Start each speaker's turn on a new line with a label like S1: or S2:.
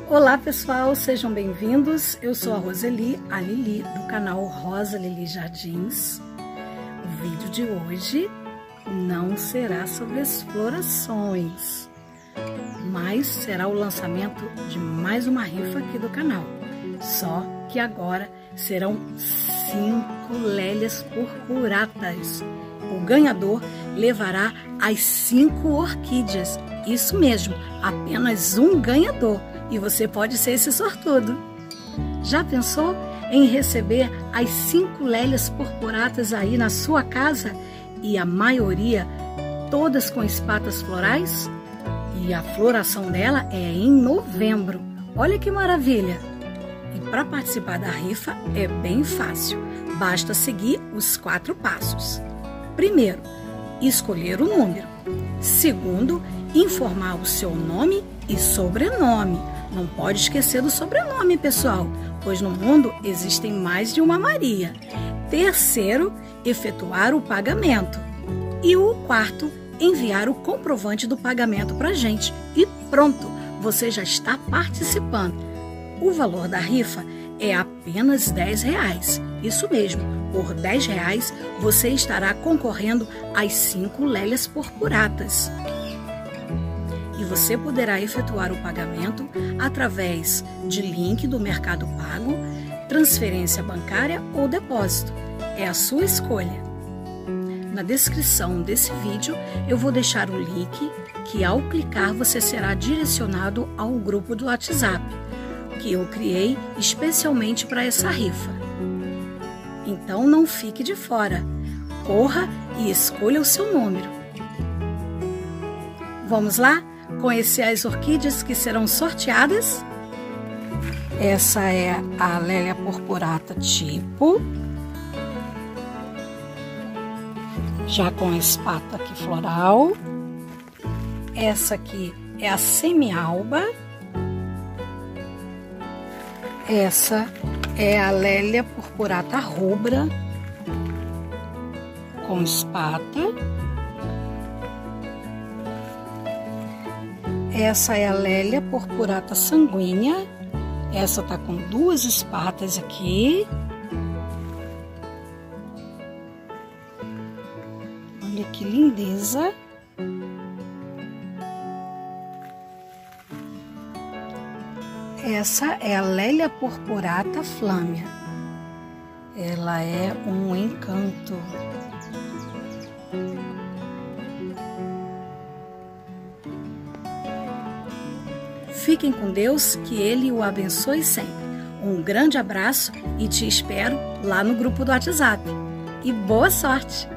S1: Olá pessoal, sejam bem-vindos. Eu sou a Roseli, a Lili, do canal Rosa Lili Jardins. O vídeo de hoje não será sobre as florações, mas será o lançamento de mais uma rifa aqui do canal. Só que agora serão 5 lélias purpuratas. O ganhador levará as 5 orquídeas. Isso mesmo, apenas um ganhador. E você pode ser esse sortudo. Já pensou em receber as 5 lélias purpuratas aí na sua casa? E a maioria todas com espatas florais? E a floração dela é em novembro. Olha que maravilha! E para participar da rifa é bem fácil. Basta seguir os 4 passos. Primeiro, escolher o número. Segundo, informar o seu nome e sobrenome. Não pode esquecer do sobrenome, pessoal, pois no mundo existem mais de uma Maria. Terceiro, efetuar o pagamento. E o quarto, enviar o comprovante do pagamento para a gente. E pronto, você já está participando. O valor da rifa é apenas R$10. Isso mesmo, por R$10 você estará concorrendo às 5 lélias purpuratas. E você poderá efetuar o pagamento através de link do Mercado Pago, transferência bancária ou depósito. É a sua escolha. Na descrição desse vídeo eu vou deixar o link que ao clicar você será direcionado ao grupo do WhatsApp, que eu criei especialmente para essa rifa. Então não fique de fora. Corra e escolha o seu número. Vamos lá? Conhecer as orquídeas que serão sorteadas? Essa é a Lélia purpurata tipo, já com a espata aqui floral. Essa aqui é a semialba. Essa é a Lélia purpurata rubra, com espata. Essa é a Lélia purpurata sanguínea. Essa tá com 2 espatas aqui. Olha que lindeza. Essa é a Lélia purpurata flâmea. Ela é um encanto. Fiquem com Deus, que Ele o abençoe sempre. Um grande abraço e te espero lá no grupo do WhatsApp. E boa sorte!